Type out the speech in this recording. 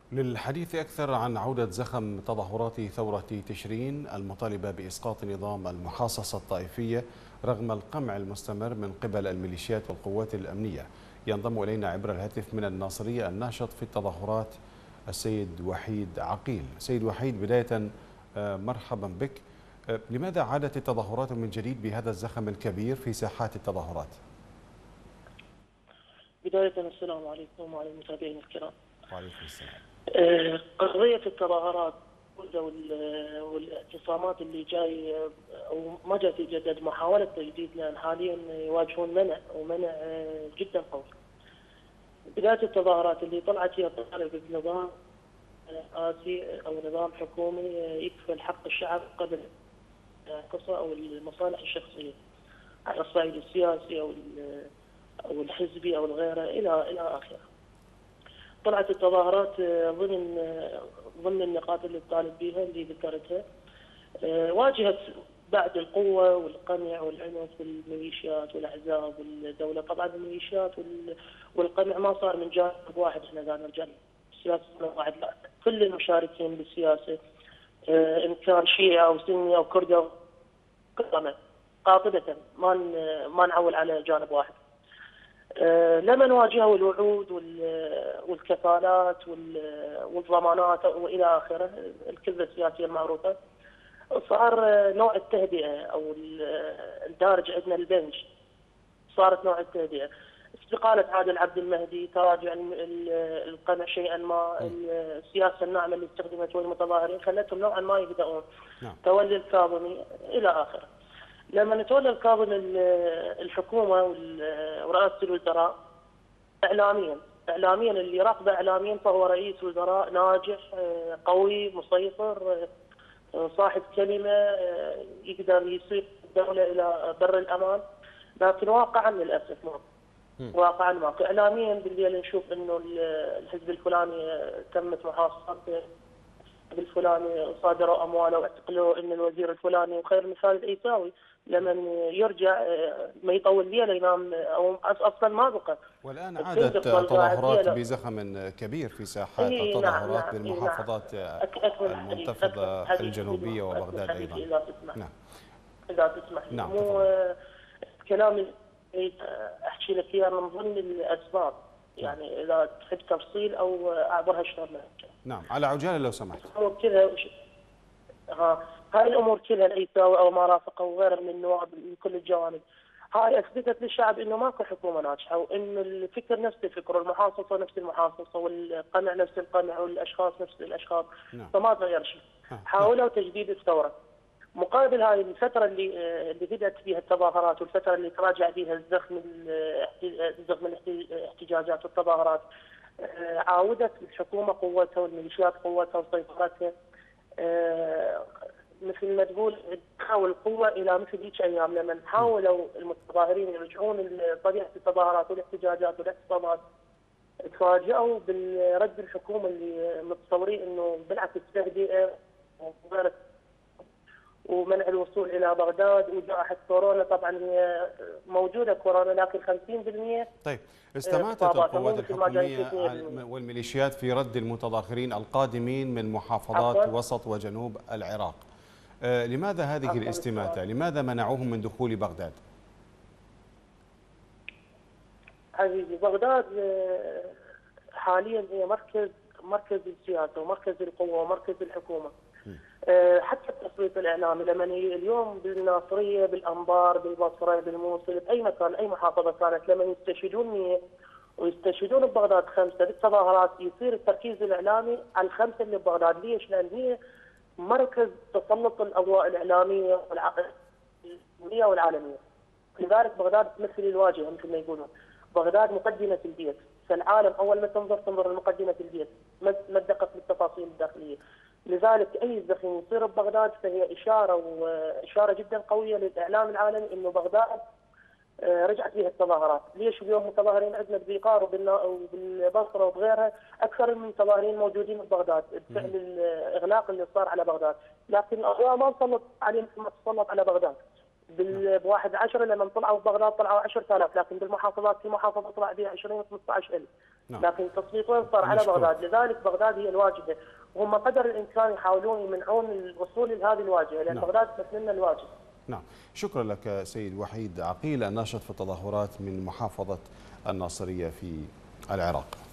للحديث أكثر عن عودة زخم تظاهرات ثورة تشرين المطالبة بإسقاط نظام المحاصصة الطائفية رغم القمع المستمر من قبل الميليشيات والقوات الأمنية، ينضم إلينا عبر الهاتف من الناصرية الناشط في التظاهرات السيد وحيد عقيل. سيد وحيد، بداية مرحبا بك. لماذا عادت التظاهرات من جديد بهذا الزخم الكبير في ساحات التظاهرات؟ بداية السلام عليكم وعلى المتابعين الكرام. وعليكم السلام. قضية التظاهرات والاعتصامات اللي جاي أو ما جاي تتجدد، محاولة تجديد، لأن حاليا يواجهون منع جدا قوي. بداية التظاهرات اللي طلعت هي تطالب بنظام رئاسي أو نظام حكومي يكفل حق الشعب قبل القصة أو المصالح الشخصية على الصعيد السياسي أو الحزبي أو الغيره إلى آخره. طلعت التظاهرات ضمن النقاط اللي تطالب بها اللي ذكرتها. واجهت بعد القوة والقمع والعنف والميليشيات والأحزاب والدولة. طبعا الميليشيات والقمع ما صار من جانب واحد، احنا قاعد نرجع السياسة واحد، لا، كل المشاركين بالسياسة إن كان شيعي أو سني أو كردي أو قمع قاطبة، ما نعول على جانب واحد. لما نواجهوا الوعود والكفالات والضمانات والى اخره، الكذبه السياسيه المعروفه، صار نوع التهدئه او الدارج عندنا البنج، صارت نوع التهدئه. استقاله عادل عبد المهدي، تراجع القمع شيئا ما، السياسه الناعمه اللي استخدمتها المتظاهرين خلتهم نوعا ما يهدؤون، تولي الكاظمي الى اخره. لما تولى الكاظمي الحكومه ورئاسه الوزراء اعلاميا اللي يراقبه اعلاميا، فهو رئيس وزراء ناجح قوي مسيطر صاحب كلمه، يقدر يسوق الدوله الى بر الامان. لكن واقعا للاسف واقعا ماكو. اعلاميا بالليل نشوف انه الحزب الفلاني تمت محاصصته، الفلاني صادروا امواله واعتقلوا ان الوزير الفلاني. وخير مثال العيساوي لما يرجع ما يطول ليله ينام او اصلا ما بقى. والان عادت تظاهرات بزخم كبير في ساحات التظاهرات نعم بالمحافظات المنتفضه الجنوبيه وبغداد ايضا. اذا تسمح. نعم. اذا تسمح لي. نعم. مو كلامي احكي لك اياه من ضمن الاسباب، يعني اذا تحب تفصيل او اعبرها شلون. نعم، على عجاله لو سمحت. كذا هاي الامور كلها العيساوي او ما رافقه وغيره من النواب من كل الجوانب، هاي اثبتت للشعب انه ماكو حكومه ناجحه، وان الفكر نفس الفكر، والمحاصصه نفس المحاصصه، والقمع نفس القمع، والاشخاص نفس الاشخاص. فما تغير شيء. حاولوا تجديد الثوره. مقابل هاي الفتره اللي بدات فيها التظاهرات، والفتره اللي تراجع فيها زخم الاحتجاجات والتظاهرات، عاودت الحكومه قوتها والميليشيات قوتها وسيطرتها، مثل ما تقول تحاول القوه الى مثل هيك ايام لما حاولوا المتظاهرين يرجعون لطبيعه التظاهرات والاحتجاجات والاعتصامات، تفاجئوا بالرد الحكومه اللي متصورين انه بالعكس تهدئه ومنع الوصول الى بغداد وجائحه كورونا. طبعا هي موجوده كورونا، لكن 50%. طيب، استماتت القوات الحكوميه والميليشيات في رد المتظاهرين القادمين من محافظات وسط وجنوب العراق. لماذا هذه الاستماتة؟ لماذا منعوهم من دخول بغداد؟ عزيزي، بغداد حاليا هي مركز السياسة ومركز القوة ومركز الحكومة. حتى التصويت الإعلامي لما اليوم بالناصرية، بالأنبار، بالبصرة، بالموصل، بأي مكان، أي محافظة كانت، لما يستشهدون 100 ويستشهدون ببغداد 5 بالتظاهرات، يصير التركيز الإعلامي على الخمسة اللي ببغداد. ليش؟ لأن هي مركز تسلط الأضواء الإعلامية والعالمية. لذلك بغداد تمثل الواجهة مثل ما يقولون. بغداد مقدمة البيت، فالعالم أول ما تنظر لمقدمة البيت، ما تدقق بالتفاصيل الداخلية. لذلك أي زخم يصير ببغداد فهي إشارة جدا قوية للإعلام العالمي إنه بغداد رجعت فيها التظاهرات. ليش اليوم متظاهرين عندنا بذيقار وبالبصره وبغيرها اكثر من متظاهرين موجودين ببغداد بفعل الاغلاق اللي صار على بغداد، لكن الاضواء ما تسلط عليهم مثل ما تسلط على بغداد. بواحد 10 لما طلعوا ببغداد طلعوا 10,000، لكن بالمحافظات في محافظه طلع بها 20 15,000. لكن التصويت وين صار؟ على بغداد، لذلك بغداد هي الواجهه، وهم قدر الامكان يحاولون يمنعون الوصول لهذه الواجهه، لان بغداد تمثل لنا الواجهه. نعم، شكرا لك سيد وحيد عقيل، الناشط في التظاهرات من محافظه الناصريه في العراق.